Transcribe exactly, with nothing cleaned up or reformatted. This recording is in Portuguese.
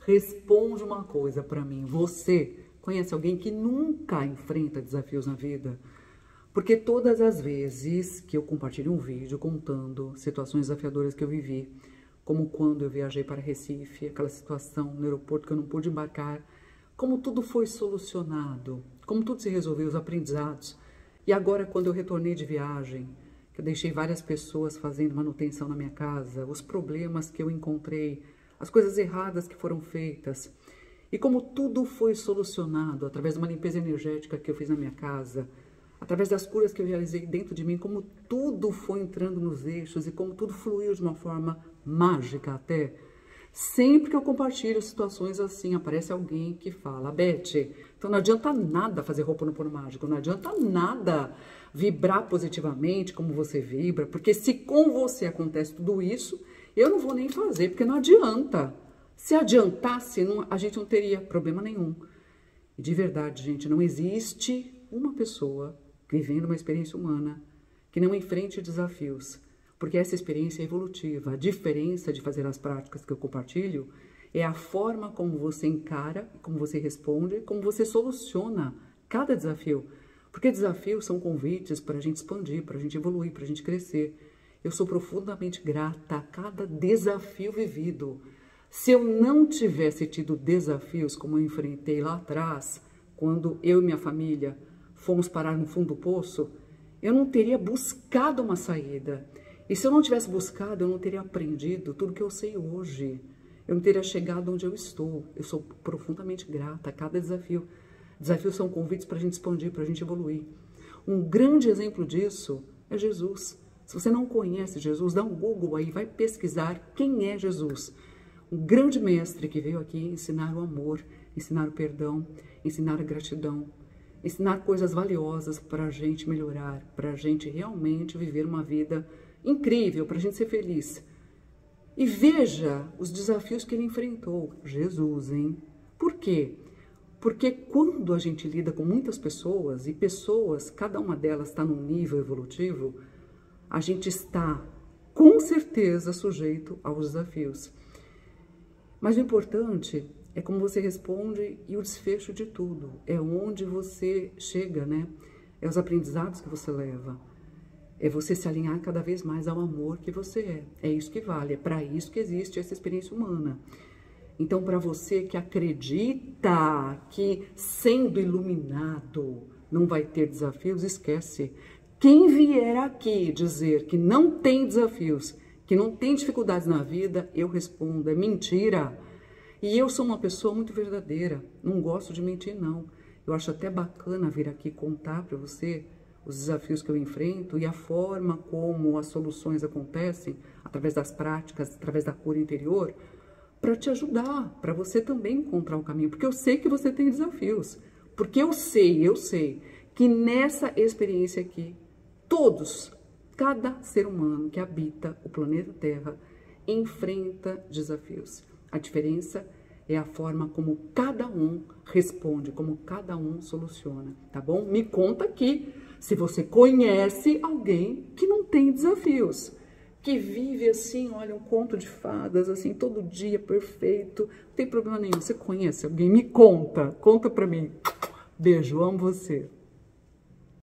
responde uma coisa para mim. Você conhece alguém que nunca enfrenta desafios na vida? Porque todas as vezes que eu compartilho um vídeo contando situações desafiadoras que eu vivi, como quando eu viajei para Recife, aquela situação no aeroporto que eu não pude embarcar, como tudo foi solucionado, como tudo se resolveu, os aprendizados. E agora, quando eu retornei de viagem, que eu deixei várias pessoas fazendo manutenção na minha casa, os problemas que eu encontrei, as coisas erradas que foram feitas, e como tudo foi solucionado através de uma limpeza energética que eu fiz na minha casa, através das curas que eu realizei dentro de mim, como tudo foi entrando nos eixos e como tudo fluiu de uma forma mágica até. Sempre que eu compartilho situações assim, aparece alguém que fala: Beth, então não adianta nada fazer Ho'oponopono mágico, não adianta nada vibrar positivamente como você vibra, porque se com você acontece tudo isso, eu não vou nem fazer, porque não adianta. Se adiantasse, não, a gente não teria problema nenhum. E de verdade, gente, não existe uma pessoa vivendo uma experiência humana que não enfrente desafios, porque essa experiência é evolutiva. A diferença de fazer as práticas que eu compartilho é a forma como você encara, como você responde, como você soluciona cada desafio. Porque desafios são convites para a gente expandir, para a gente evoluir, para a gente crescer. Eu sou profundamente grata a cada desafio vivido. Se eu não tivesse tido desafios como eu enfrentei lá atrás, quando eu e minha família fomos parar no fundo do poço, eu não teria buscado uma saída. E se eu não tivesse buscado, eu não teria aprendido tudo que eu sei hoje. Eu não teria chegado onde eu estou. Eu sou profundamente grata a cada desafio. Desafios são convites para a gente expandir, para a gente evoluir. Um grande exemplo disso é Jesus. Se você não conhece Jesus, dá um Google aí, vai pesquisar quem é Jesus. Um grande mestre que veio aqui ensinar o amor, ensinar o perdão, ensinar a gratidão, ensinar coisas valiosas para a gente melhorar, para a gente realmente viver uma vida incrível, para a gente ser feliz. E veja os desafios que ele enfrentou. Jesus, hein? Por quê? Porque quando a gente lida com muitas pessoas, e pessoas, cada uma delas está num nível evolutivo, a gente está, com certeza, sujeito aos desafios. Mas o importante é como você responde e o desfecho de tudo. É onde você chega, né? É os aprendizados que você leva. É você se alinhar cada vez mais ao amor que você é. É isso que vale, é para isso que existe essa experiência humana. Então, para você que acredita que sendo iluminado não vai ter desafios, esquece. Quem vier aqui dizer que não tem desafios, que não tem dificuldades na vida, eu respondo, é mentira. E eu sou uma pessoa muito verdadeira, não gosto de mentir, não. Eu acho até bacana vir aqui contar para você os desafios que eu enfrento e a forma como as soluções acontecem, através das práticas, através da cura interior, para te ajudar, para você também encontrar o caminho. Porque eu sei que você tem desafios. Porque eu sei, eu sei que nessa experiência aqui, todos, cada ser humano que habita o planeta Terra enfrenta desafios. A diferença é a forma como cada um responde, como cada um soluciona, tá bom? Me conta aqui se você conhece alguém que não tem desafios, que vive assim, olha, um conto de fadas, assim, todo dia perfeito, não tem problema nenhum. Você conhece alguém? Me conta, conta pra mim. Beijo, amo você.